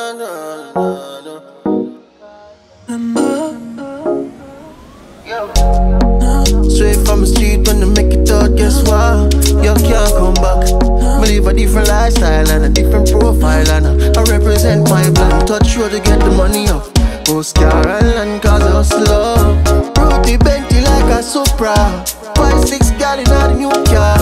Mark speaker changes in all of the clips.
Speaker 1: Straight from the street when they make it out, guess what? You can't come back. I live a different lifestyle and a different profile, and I represent my plan. Touch road to get the money up. Oscar and land cause I slow. Fruity Bentley like a Supra. 5-6 gal in a new car.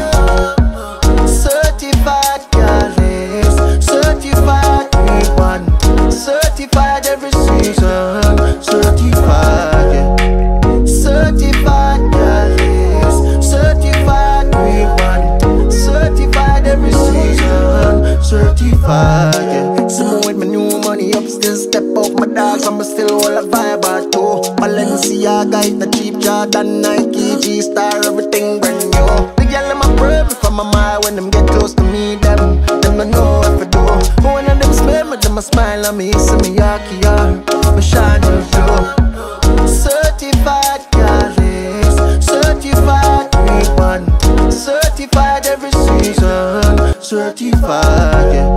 Speaker 1: Certified careless, certified real one, certified every season, certified, yeah. Certified careless, certified real one, certified every season, certified, yeah. Someone with my new money up, still step out my dogs, I'm still all a vibe at too. Balenciaga is the cheap Jordan, Nike, G-Star, everything brand new. The girl in my brave from my mind when them get close to me, them don't know what to do. But when them smell me, them a smile at me, see me yaki yar, me shine you through. Certified careless, certified real one, certified every season, certified, yeah.